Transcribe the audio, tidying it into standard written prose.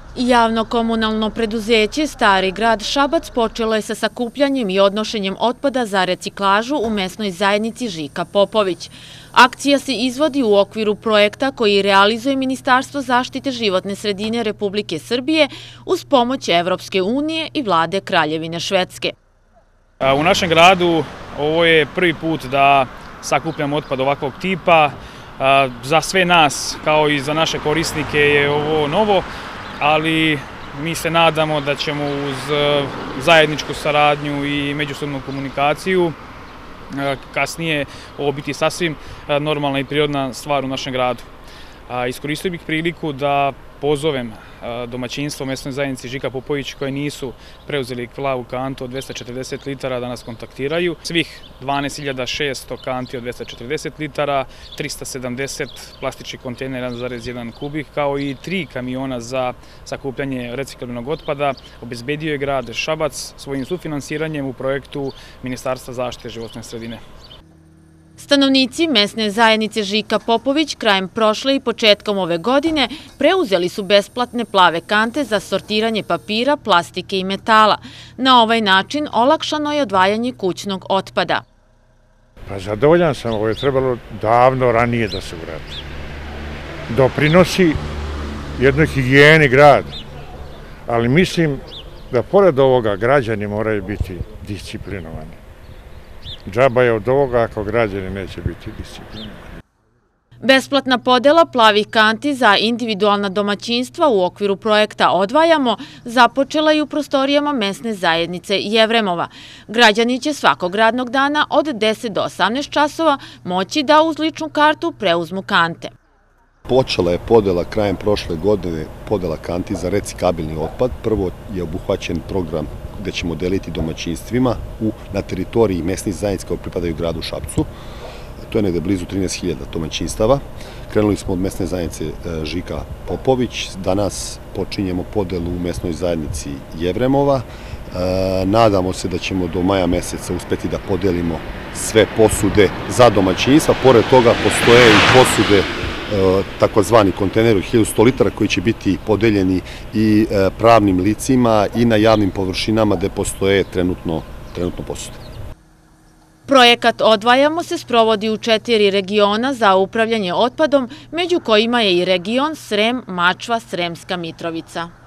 Javno-komunalno preduzeće Stari grad Šabac počelo je sa sakupljanjem i odnošenjem otpada za reciklažu u mesnoj zajednici Žika Popović. Akcija se izvodi u okviru projekta koji realizuje Ministarstvo zaštite životne sredine Republike Srbije uz pomoć Evropske unije i vlade Kraljevine Švedske. U našem gradu ovo je prvi put da sakupljamo otpad ovakvog tipa. Za sve nas, kao i za naše korisnike, je ovo novo, ali mi se nadamo da ćemo uz zajedničku saradnju i međusobnu komunikaciju kasnije ovo biti sasvim normalna i prirodna stvar u našem gradu. Iskoristio bih priliku da pozovem domaćinstvo u mesnoj zajednici Žika Popović koje nisu preuzeli plavu kantu od 240 litara da nas kontaktiraju. Svih 12.600 kanti od 240 litara, 370 plastičnih kontejnera 1,1 kubik, kao i 3 kamiona za sakupljanje reciklabilnog otpada obezbedio je grad Šabac svojim sufinansiranjem u projektu Ministarstva zaštite životne sredine. Stanovnici mesne zajednice Žika Popović krajem prošle i početkom ove godine preuzeli su besplatne plave kante za sortiranje papira, plastike i metala. Na ovaj način olakšano je odvajanje kućnog otpada. Pa zadovoljan sam, ovo je trebalo davno ranije da se uradi. Doprinosi jednoj higijeni grada, ali mislim da pored ovoga građani moraju biti disciplinovani. Džaba je od ovoga ako građani neće biti disciplinovani. Besplatna podela plavih kanti za individualna domaćinstva u okviru projekta Odvajamo započela je u prostorijama mesne zajednice Jevremova. Građani će svakog radnog dana od 10 do 18 časova moći da uz ličnu kartu preuzmu kante. Počela je podela krajem prošle godine podela kanti za recikabilni otpad. Prvo je obuhvaćen program gde ćemo deliti domaćinstvima na teritoriji mesnih zajednica koje pripadaju gradu Šapcu. To je negde blizu 13.000 domaćinstava. Krenuli smo od mesne zajednice Žika Popović. Danas počinjemo podelu u mesnoj zajednici Jevremova. Nadamo se da ćemo do maja meseca uspeti da podelimo sve posude za domaćinstva. Pored toga postoje i posude takozvani kontejneri 1100 litara koji će biti podeljeni i pravnim licima i na javnim površinama gde postoje trenutno posude. Projekat Odvajamo se sprovodi u 4 regiona za upravljanje otpadom, među kojima je i region Srem, Mačva, Sremska Mitrovica.